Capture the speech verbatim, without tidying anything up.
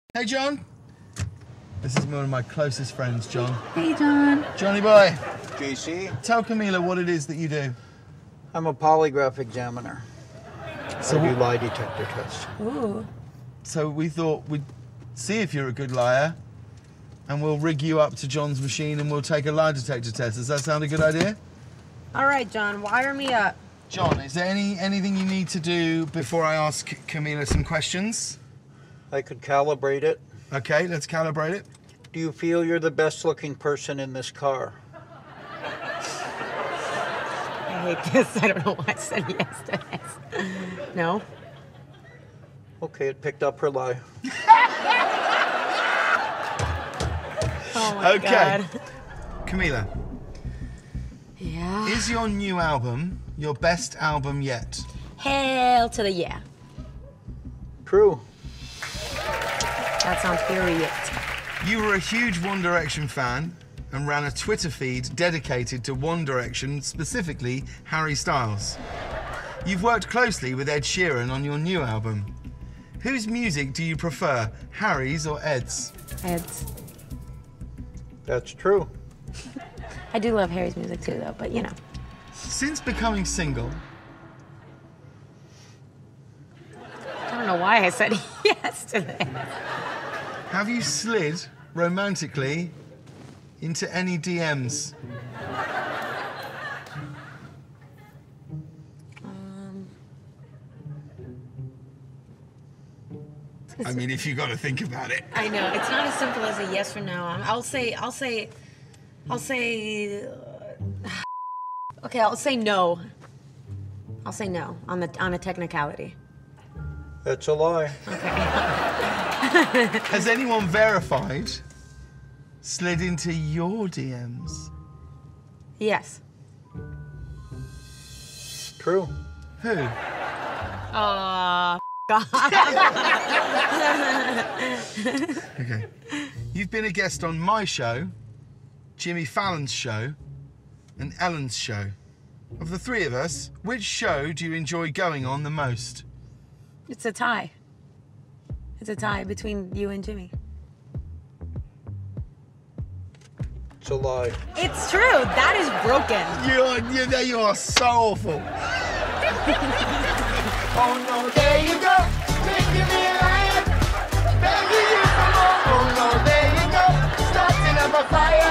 Hey, John. This is one of my closest friends, John. Hey, John. Johnny boy. J C? Tell Camila what it is that you do. I'm a polygraph examiner. So I do lie detector tests. Ooh. So we thought we'd see if you're a good liar, and we'll rig you up to John's machine and we'll take a lie detector test. Does that sound a good idea? All right, John, wire me up. John, is there any anything you need to do before I ask Camila some questions? I could calibrate it. Okay, let's calibrate it. Do you feel you're the best looking person in this car? I hate this. I don't know why I said yes to this. No? Okay, it picked up her lie. Oh my okay. God. Camila. Yeah. Is your new album your best album yet? Hell to the yeah. True. That sounds period. You were a huge One Direction fan and ran a Twitter feed dedicated to One Direction, specifically Harry Styles. You've worked closely with Ed Sheeran on your new album. Whose music do you prefer, Harry's or Ed's? Ed's. That's true. I do love Harry's music too, though, but you know. Since becoming single, I don't know why I said yes to this. have you slid romantically into any D Ms? Um, I mean, if you got to think about it. I know it's not as simple as a yes or no. I'll say, I'll say, I'll say. Uh, okay, I'll say no. I'll say no on the on a technicality. That's a lie. Okay. Has anyone verified slid into your D Ms? Yes. True. Who? Aw, God. Okay. You've been a guest on my show, Jimmy Fallon's show, and Ellen's show. Of the three of us, which show do you enjoy going on the most? It's a tie. It's a tie between you and Jimmy. It's a lie. It's true. That is broken. You are, you, you are so awful. Oh no, there you go, making me laugh. Baby, you come on. Oh no, there you go, starting up a fire.